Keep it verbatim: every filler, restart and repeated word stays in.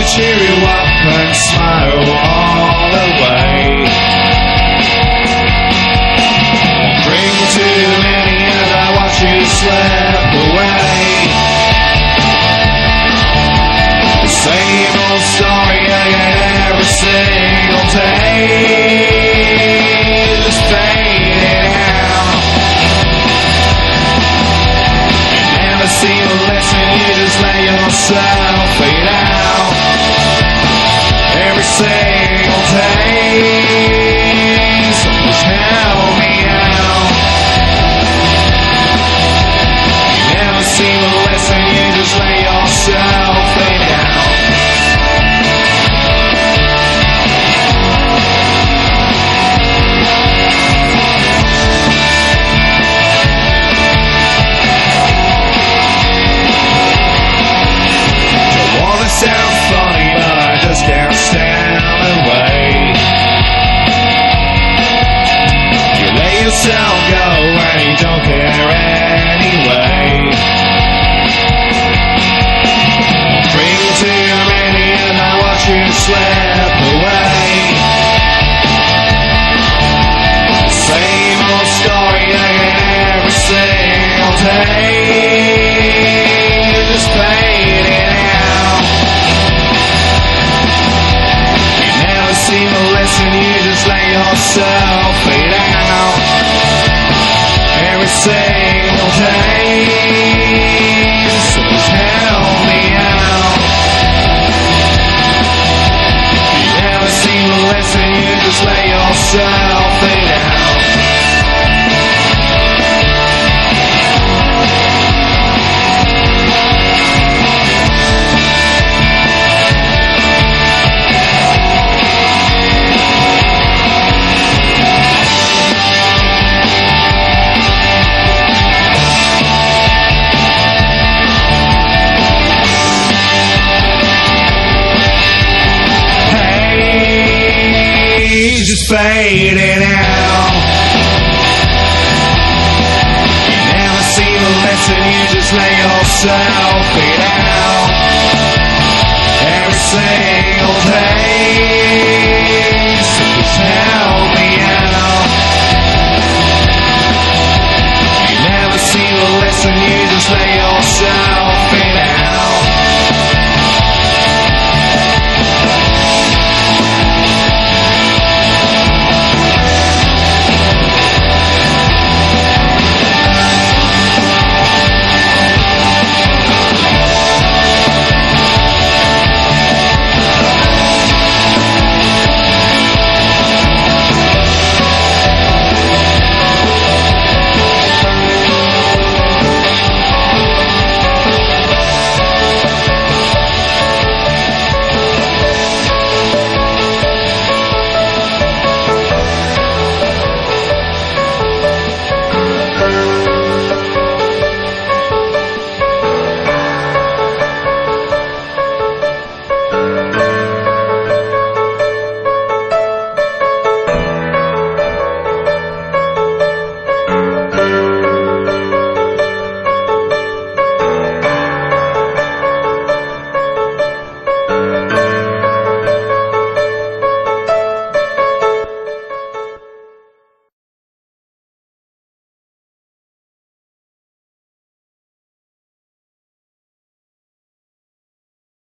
cheer you up and smile all the way. One drink too many and I watch you slip away. The same old story again every single day. Just fading out. You never seem to listen, you just let yourself fade out. Every single day. So just help me out. You never seem to listen, you just let yourself fade out. Sounds funny, but I just can't stand the way you let yourself go and you don't care anyway. Drink too many and I watch you slip away. Same old story again every single day. Just fading out. Seem to listen, you just let yourself fade out. Every single day. So just help me out. You never seem to listen, you just let yourself fade out. Just fading out. You never seem to listen, you just let yourself fade out.